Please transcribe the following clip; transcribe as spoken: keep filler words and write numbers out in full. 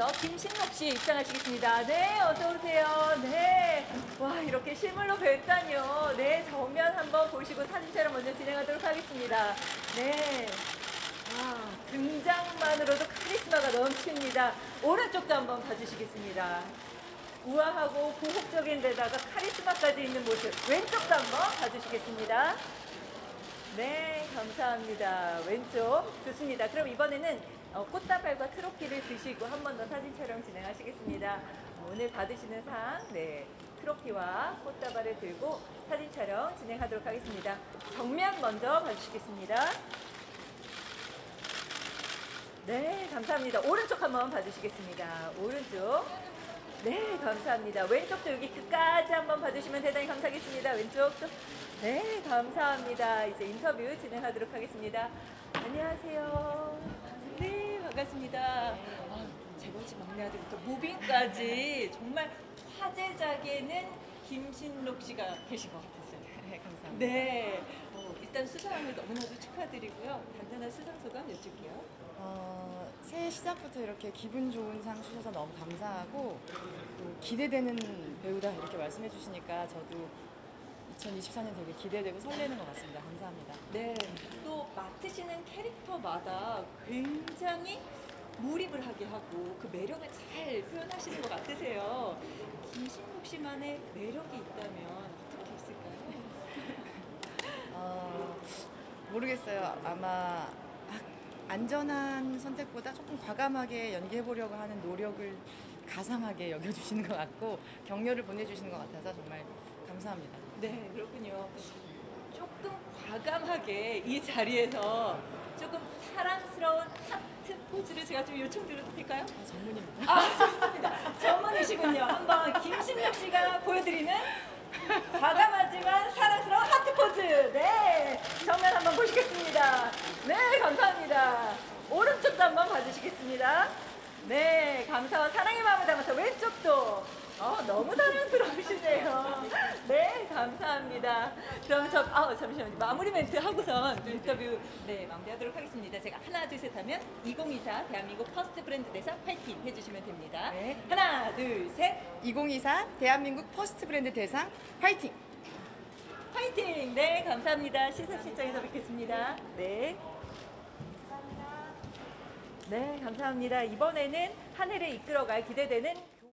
먼저 김신록 씨 입장하시겠습니다. 네, 어서 오세요. 네. 와, 이렇게 실물로 뵀다니요. 네, 정면 한번 보시고 사진 촬영 먼저 진행하도록 하겠습니다. 네. 와, 등장만으로도 카리스마가 넘칩니다. 오른쪽도 한번 봐주시겠습니다. 우아하고 고혹적인 데다가 카리스마까지 있는 모습. 왼쪽도 한번 봐주시겠습니다. 네, 감사합니다. 왼쪽 좋습니다. 그럼 이번에는 어, 꽃다발과 트로피를 드시고 한 번 더 사진 촬영 진행하시겠습니다. 오늘 받으시는 상, 네, 트로피와 꽃다발을 들고 사진 촬영 진행하도록 하겠습니다. 정면 먼저 봐주시겠습니다. 네, 감사합니다. 오른쪽 한번 봐주시겠습니다. 오른쪽. 네, 감사합니다. 왼쪽도 여기 끝까지 한번 봐주시면 대단히 감사하겠습니다. 왼쪽도. 네, 감사합니다. 이제 인터뷰 진행하도록 하겠습니다. 안녕하세요. 네, 반갑습니다. 아, 재벌집 막내 아들부터 무빙까지 정말 화제작에는 김신록 씨가 계신 것 같았어요. 네, 감사합니다. 네, 어, 일단 수상을 너무나도 축하드리고요. 간단한 수상 소감 여쭐게요. 어, 새해 시작부터 이렇게 기분 좋은 상 주셔서 너무 감사하고 또 기대되는 배우다 이렇게 말씀해 주시니까 저도 이천이십사 년 되게 기대되고 설레는 것 같습니다. 감사합니다. 네, 또 맡으시는 캐릭터마다 굉장히 몰입을 하게 하고 그 매력을 잘 표현하시는 것 같으세요. 김신록 씨만의 매력이 있다면 어떻게 있을까요? 어, 모르겠어요. 아마 안전한 선택보다 조금 과감하게 연기해보려고 하는 노력을 가상하게 여겨주시는 것 같고 격려를 보내주시는 것 같아서 정말 감사합니다. 네, 그렇군요. 조금 과감하게 이 자리에서 조금 사랑스러운 하트 포즈를 제가 좀 요청드려도 될까요? 아, 전문입니다. 아, 좋습니다. 전문이시군요. 한번 김신록 씨가 보여드리는 과감하지만 사랑스러운 하트 포즈. 네, 정면 한번 보시겠습니다. 네, 감사합니다. 오른쪽도 한번 봐주시겠습니다. 네, 감사와 사랑의 마음을 담아서 왼쪽도. 어, 너무 사랑스러우시네요. 네, 감사합니다. 그럼 저, 아, 잠시만요. 마무리 멘트 하고선 인터뷰, 네, 마무리하도록 하겠습니다. 제가 하나, 둘, 셋 하면 이천이십사 대한민국 퍼스트 브랜드 대상 파이팅 해주시면 됩니다. 네. 하나, 둘, 셋. 이천이십사 대한민국 퍼스트 브랜드 대상 화이팅! 파이팅! 네, 감사합니다. 시사실장에서 뵙겠습니다. 네. 네, 감사합니다. 이번에는 한 해를 이끌어갈 기대되는